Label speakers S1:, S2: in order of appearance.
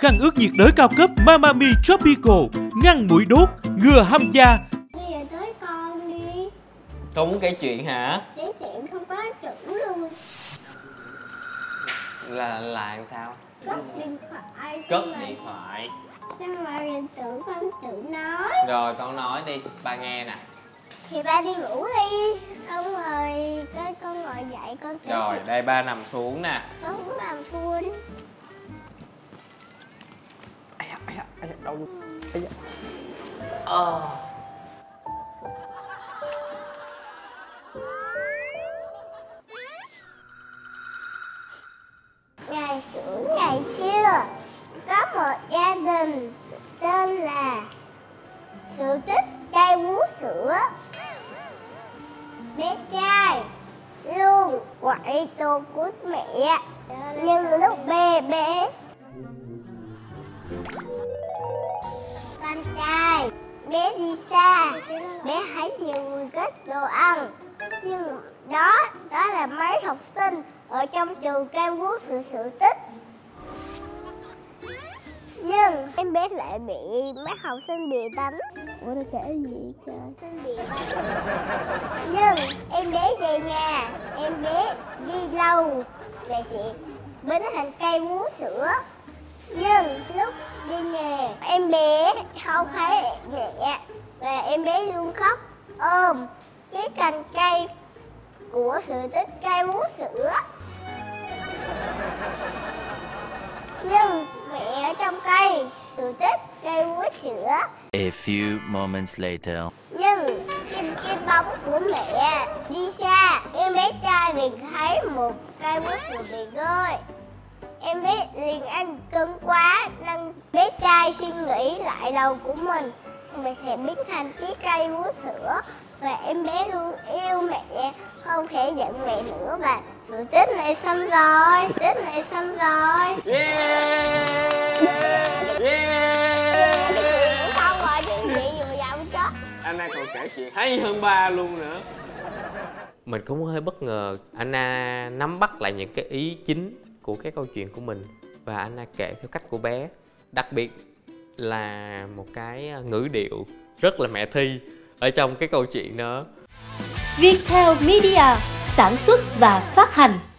S1: khăn ướt nhiệt đới cao cấp Mamami Tropical, ngăn mũi đốt, ngừa hăm da.
S2: Bây giờ tới con đi.
S3: Con muốn kể chuyện hả?
S2: Kể chuyện không có chữ luôn.
S3: Là làm sao?
S2: Cất điện thoại.
S3: Cất điện thoại.
S2: Xong rồi mình con tự nói.
S3: Rồi con nói đi, ba nghe nè.
S2: Thì ba đi ngủ đi. Xong rồi con ngồi dậy con kể.
S3: Rồi đây ba nằm xuống nè.
S2: Con cũng làm full.
S3: Đau luôn.
S2: Ngày xưa có một gia đình tên là Sự Tích cây vú sữa. Bé trai luôn quậy tô của mẹ, nhưng lúc bé con trai bé đi xa, bé thấy nhiều người cất đồ ăn, nhưng đó là mấy học sinh ở trong trường cây vú Sự Tích. Nhưng em bé lại bị mấy học sinh bị đánh. Ủa nó kể gì trời? Nhưng em bé về nhà, em bé đi lâu là sẽ biến thành cây vú sữa. Nhưng lúc đi nhà, em bé không thấy mẹ và em bé luôn khóc ôm cái cành cây của Sự Tích cây vú sữa. Nhưng mẹ ở trong cây Sự Tích cây vú sữa.
S4: A few moments later.
S2: Nhưng cái bóng của mẹ đi xa, em bé trai liền thấy một cây vú sữa bị rơi. Em bé liền ăn cứng quá nên bé trai suy nghĩ lại đầu của mình sẽ biến thành cái cây vú sữa. Và em bé luôn yêu mẹ, không thể giận mẹ nữa. Và Sự Tích này xong rồi. Xong rồi chuyện gì vừa giọng chết.
S3: Anna còn kể chuyện hay hơn ba luôn nữa. Mình cũng hơi bất ngờ. Anna nắm bắt lại những cái ý chính của cái câu chuyện của mình và Anna kể theo cách của bé. Đặc biệt là một cái ngữ điệu rất là mẹ Thi ở trong cái câu chuyện đó.
S5: Viettel Media sản xuất và phát hành.